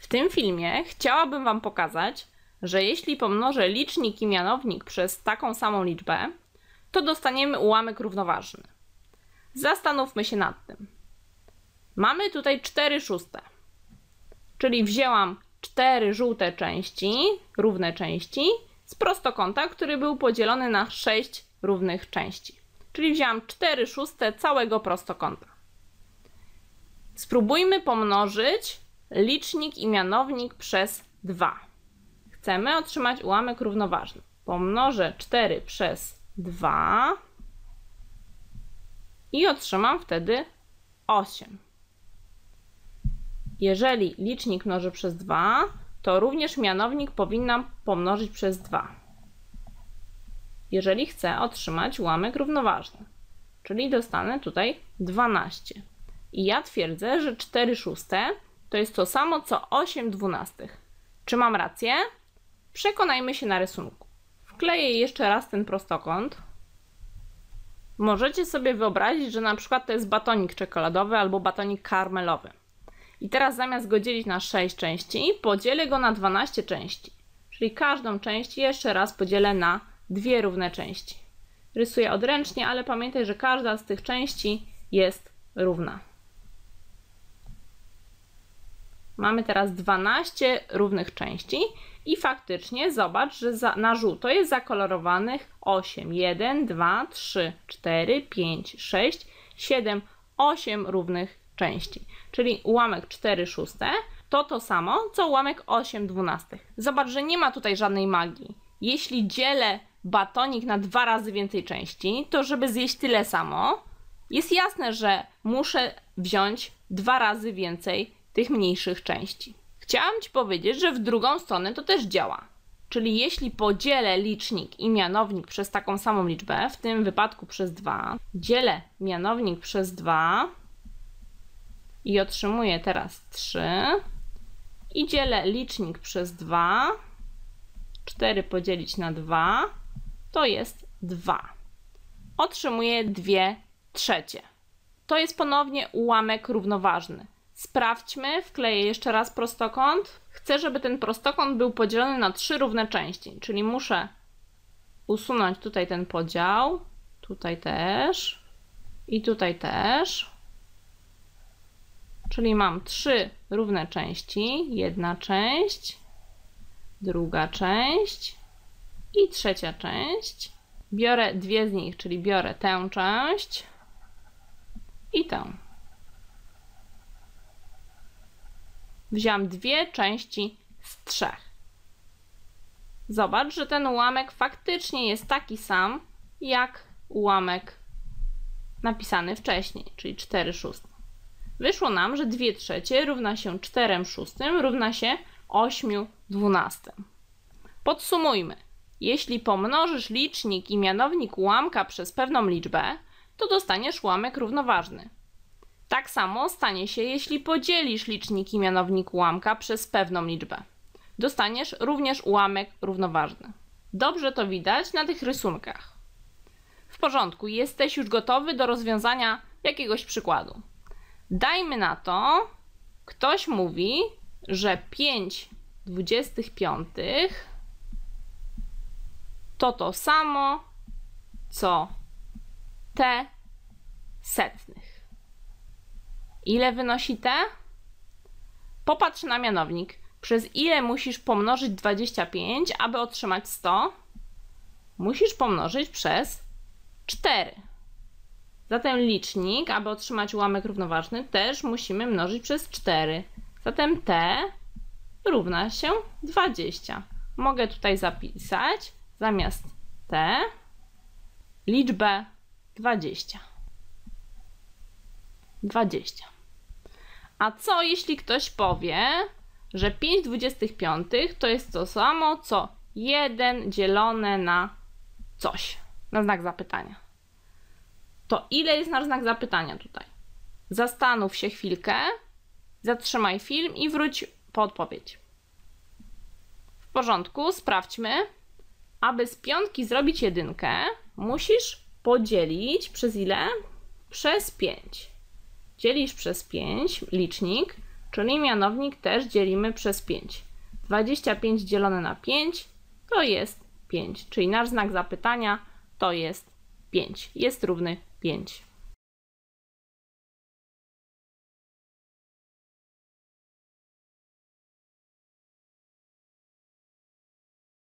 W tym filmie chciałabym Wam pokazać, że jeśli pomnożę licznik i mianownik przez taką samą liczbę, to dostaniemy ułamek równoważny. Zastanówmy się nad tym. Mamy tutaj 4/6, czyli wzięłam 4 żółte części, równe części, z prostokąta, który był podzielony na 6 równych części. Czyli wzięłam 4/6 całego prostokąta. Spróbujmy pomnożyć licznik i mianownik przez 2. Chcemy otrzymać ułamek równoważny. Pomnożę 4 przez 2 i otrzymam wtedy 8. Jeżeli licznik mnożę przez 2, to również mianownik powinnam pomnożyć przez 2. Jeżeli chcę otrzymać ułamek równoważny, czyli dostanę tutaj 12. I ja twierdzę, że 4/6 to jest to samo co 8/12. Czy mam rację? Przekonajmy się na rysunku. Wkleję jeszcze raz ten prostokąt. Możecie sobie wyobrazić, że na przykład to jest batonik czekoladowy albo batonik karmelowy. I teraz zamiast go dzielić na 6 części, podzielę go na 12 części. Czyli każdą część jeszcze raz podzielę na 2 równe części. Rysuję odręcznie, ale pamiętaj, że każda z tych części jest równa. Mamy teraz 12 równych części i faktycznie zobacz, że na żółto jest zakolorowanych 8. 1, 2, 3, 4, 5, 6, 7, 8 równych części. Czyli ułamek 4/6 to samo, co ułamek 8/12. Zobacz, że nie ma tutaj żadnej magii. Jeśli dzielę batonik na 2 razy więcej części, to żeby zjeść tyle samo, jest jasne, że muszę wziąć 2 razy więcej tych mniejszych części. Chciałam Ci powiedzieć, że w drugą stronę to też działa. Czyli jeśli podzielę licznik i mianownik przez taką samą liczbę, w tym wypadku przez 2, dzielę mianownik przez 2 i otrzymuję teraz 3 i dzielę licznik przez 2, 4 podzielić na 2, to jest 2. Otrzymuję 2/3. To jest ponownie ułamek równoważny. Sprawdźmy, wkleję jeszcze raz prostokąt. Chcę, żeby ten prostokąt był podzielony na 3 równe części, czyli muszę usunąć tutaj ten podział, tutaj też i tutaj też. Czyli mam 3 równe części, jedna część, druga część i trzecia część. Biorę 2 z nich, czyli biorę tę część i tę. Wziąłam 2 części z 3. Zobacz, że ten ułamek faktycznie jest taki sam, jak ułamek napisany wcześniej, czyli 4/6. Wyszło nam, że 2/3 równa się 4/6 równa się 8/12. Podsumujmy. Jeśli pomnożysz licznik i mianownik ułamka przez pewną liczbę, to dostaniesz ułamek równoważny. Tak samo stanie się, jeśli podzielisz licznik i mianownik ułamka przez pewną liczbę. Dostaniesz również ułamek równoważny. Dobrze to widać na tych rysunkach. W porządku, jesteś już gotowy do rozwiązania jakiegoś przykładu. Dajmy na to, ktoś mówi, że 5/25 to samo, co t setnych. Ile wynosi t? Popatrz na mianownik. Przez ile musisz pomnożyć 25, aby otrzymać 100? Musisz pomnożyć przez 4. Zatem licznik, aby otrzymać ułamek równoważny, też musimy mnożyć przez 4. Zatem t równa się 20. Mogę tutaj zapisać zamiast t liczbę 20. 20. A co jeśli ktoś powie, że 5/25 to jest to samo, co 1 dzielone na coś, na znak zapytania? To ile jest na znak zapytania tutaj? Zastanów się chwilkę, zatrzymaj film i wróć po odpowiedź. W porządku, sprawdźmy. Aby z piątki zrobić jedynkę, musisz podzielić przez ile? Przez 5. Dzielisz przez 5 licznik, czyli mianownik też dzielimy przez 5. 25 dzielone na 5 to jest 5, czyli nasz znak zapytania to jest 5, jest równy 5.